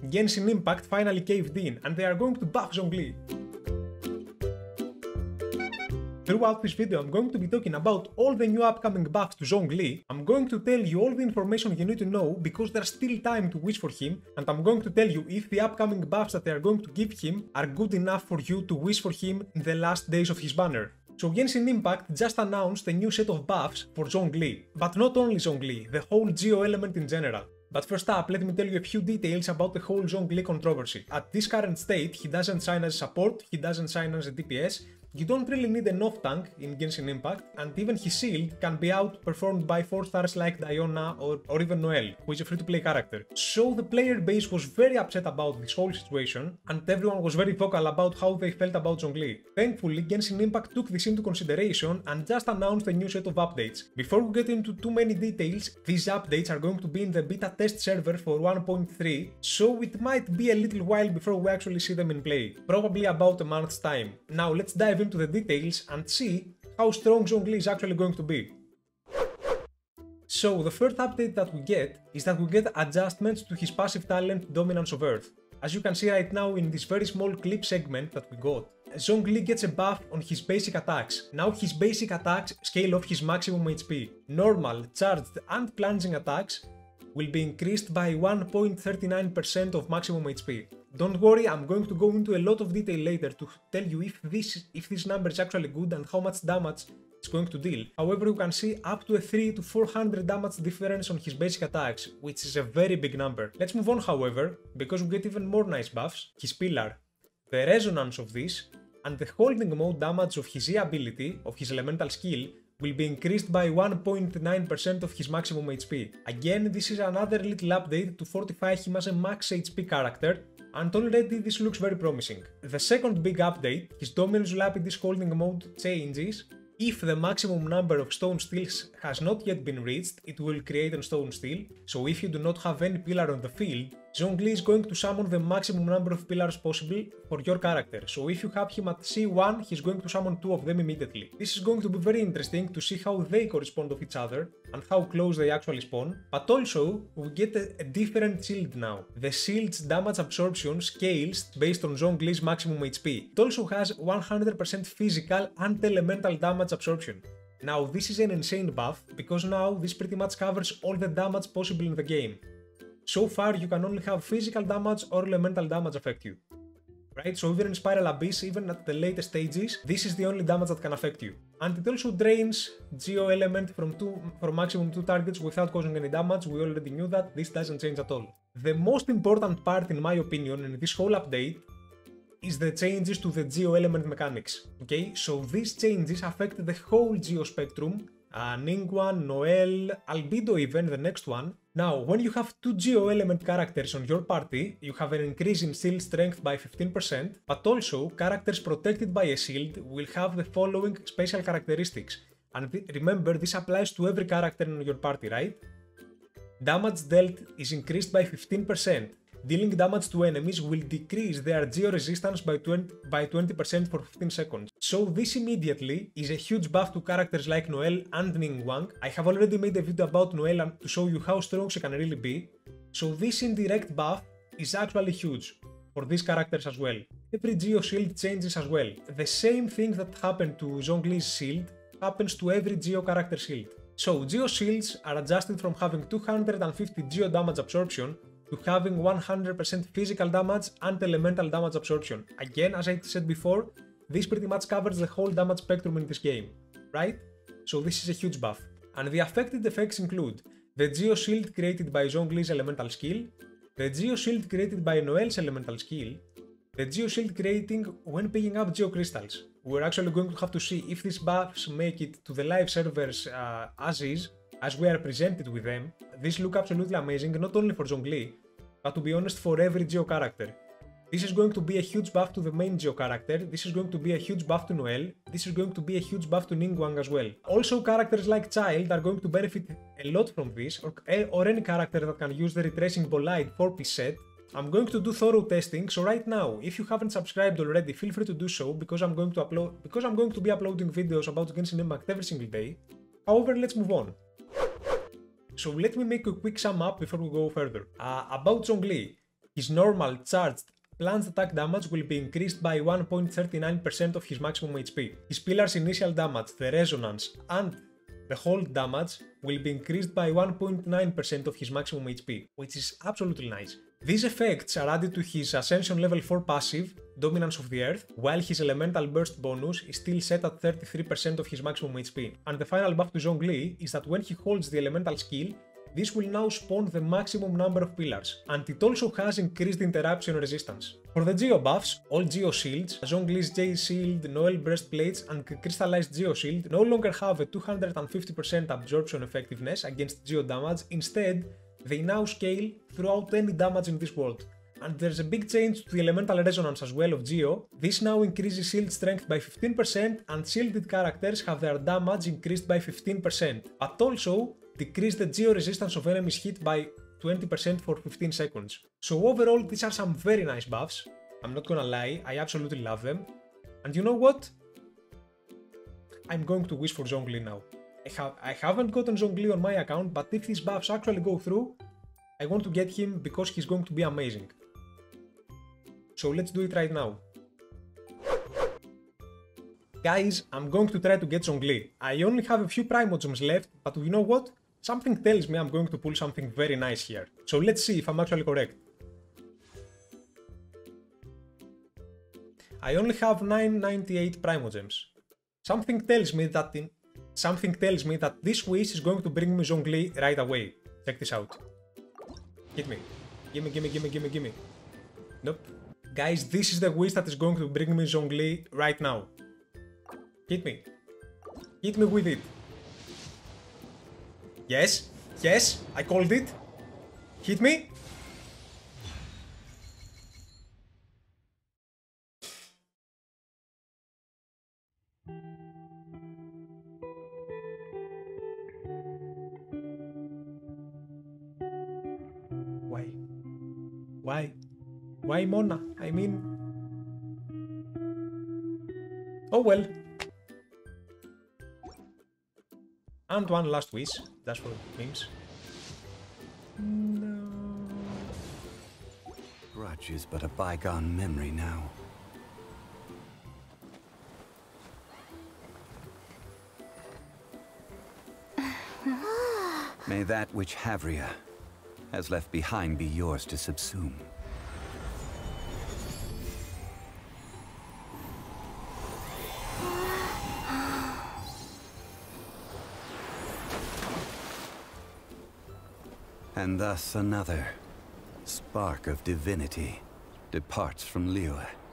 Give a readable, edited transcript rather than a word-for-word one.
Genshin Impact finally caved in and they are going to buff Zhongli. Throughout this video, I'm going to be talking about all the new upcoming buffs to Zhongli. I'm going to tell you all the information you need to know because there's still time to wish for him, and I'm going to tell you if the upcoming buffs that they are going to give him are good enough for you to wish for him in the last days of his banner. So Genshin Impact just announced a new set of buffs for Zhongli, but not only Zhongli, the whole Geo element in general. But first up, let me tell you a few details about the whole Zhongli controversy. At this current state, he doesn't shine as support, he doesn't shine as a DPS. You don't really need an off-tank in Genshin Impact, and even his shield can be outperformed by 4 stars like Diona or even Noelle, who is a free-to-play character. So the player base was very upset about this whole situation, and everyone was very vocal about how they felt about Zhongli. Thankfully, Genshin Impact took this into consideration and just announced a new set of updates. Before we get into too many details, these updates are going to be in the beta test server for 1.3, so it might be a little while before we actually see them in play, probably about a month's time. Now let's dive into the details and see how strong Zhongli is actually going to be. So the first update that we get is that we get adjustments to his passive talent Dominance of Earth. As you can see right now in this very small clip segment that we got, Zhongli gets a buff on his basic attacks. Now his basic attacks scale off his maximum HP. Normal, charged and plunging attacks will be increased by 1.39% of maximum HP. Don't worry, I'm going to go into a lot of detail later to tell you if this number is actually good and how much damage it's going to deal. However, you can see up to a 3 to 400 damage difference on his basic attacks, which is a very big number. Let's move on, however, because we get even more nice buffs. His pillar, the resonance of this, and the holding mode damage of his E ability, of his elemental skill, will be increased by 1.9% of his maximum HP. Again, this is another little update to fortify him as a max HP character, and already this looks very promising. The second big update, his Dominus Lapidus holding mode changes. If the maximum number of stone steals has not yet been reached, it will create a stone steal. So if you do not have any pillar on the field, Zhongli is going to summon the maximum number of pillars possible for your character. So if you have him at C1, he's going to summon 2 of them immediately. This is going to be very interesting to see how they correspond with each other and how close they actually spawn. But also, we get a different shield now. The shield's damage absorption scales based on Zhongli's maximum HP. It also has 100% physical and elemental damage absorption. Now this is an insane buff because now this pretty much covers all the damage possible in the game. So far you can only have physical damage or elemental damage affect you. Right, so even in Spiral Abyss, even at the latest stages, this is the only damage that can affect you. And it also drains Geo element from maximum 2 targets without causing any damage. We already knew that, this doesn't change at all. The most important part in my opinion in this whole update is the changes to the Geo element mechanics. Okay, so these changes affect the whole Geo spectrum, Ningguang, Noelle, Albedo even, the next one. Now, when you have 2 Geo element characters on your party, you have an increase in shield strength by 15%, but also characters protected by a shield will have the following special characteristics. And remember, this applies to every character in your party, right? Damage dealt is increased by 15%. Dealing damage to enemies will decrease their Geo resistance by 20% for 15 seconds. So this immediately is a huge buff to characters like Noelle and Ningguang. I have already made a video about Noelle to show you how strong she can really be. So this indirect buff is actually huge for these characters as well. Every Geo shield changes as well. The same thing that happened to Zhongli's shield happens to every Geo character shield. So Geo shields are adjusted from having 250 Geo damage absorption to having 100% physical damage and elemental damage absorption. Again, as I said before, this pretty much covers the whole damage spectrum in this game, right? So this is a huge buff. And the affected effects include the Geo shield created by Zhongli's elemental skill, the Geo shield created by Noelle's elemental skill, the Geo shield creating when picking up Geo crystals. We're actually going to have to see if these buffs make it to the live servers as is, as we are presented with them. These look absolutely amazing, not only for Zhongli, but to be honest for every Geo character. This is going to be a huge buff to the main Geo character, this is going to be a huge buff to Noelle, this is going to be a huge buff to Ningguang as well. Also characters like Child are going to benefit a lot from this, or any character that can use the Retracing Bolide 4-piece set. I'm going to do thorough testing, so right now, if you haven't subscribed already, feel free to do so, because I'm going to be uploading videos about Genshin Impact every single day. However, let's move on. So let me make a quick sum up before we go further. About Zhongli. His normal, charged, plunged attack damage will be increased by 1.39% of his maximum HP. His pillar's initial damage, the resonance, and the hold damage will be increased by 1.9% of his maximum HP, which is absolutely nice. These effects are added to his Ascension level 4 passive, Dominance of the Earth, while his Elemental Burst bonus is still set at 33% of his maximum HP. And the final buff to Zhongli is that when he holds the Elemental skill, this will now spawn the maximum number of pillars, and it also has increased interruption resistance. For the Geo buffs, all Geo shields, Zhongli's J shield, Noel breastplates, and crystallized Geo shield no longer have a 250% absorption effectiveness against Geo damage, instead, they now scale throughout any damage in this world. And there's a big change to the elemental resonance as well of Geo. This now increases shield strength by 15%, and shielded characters have their damage increased by 15%, but also decrease the Geo resistance of enemies hit by 20% for 15 seconds. So overall, these are some very nice buffs. I'm not gonna lie, I absolutely love them. And you know what? I'm going to wish for Zhongli now. I haven't gotten Zhongli on my account, but if these buffs actually go through, I want to get him because he's going to be amazing. So let's do it right now. Guys, I'm going to try to get Zhongli. I only have a few Primogems left, but you know what? Something tells me I'm going to pull something very nice here. So let's see if I'm actually correct. I only have 998 Primogems. Something tells me that this wish is going to bring me Zhongli right away. Check this out. Hit me. Gimme. Nope. Guys, this is the wish that is going to bring me Zhongli right now. Hit me. Hit me with it. Yes, I called it. Hit me. Why Mona? I mean... Oh well. And one last wish, that's for memes. No. Grudge is but a bygone memory now. May that which Havria has left behind be yours to subsume. And thus another spark of divinity departs from Liyue.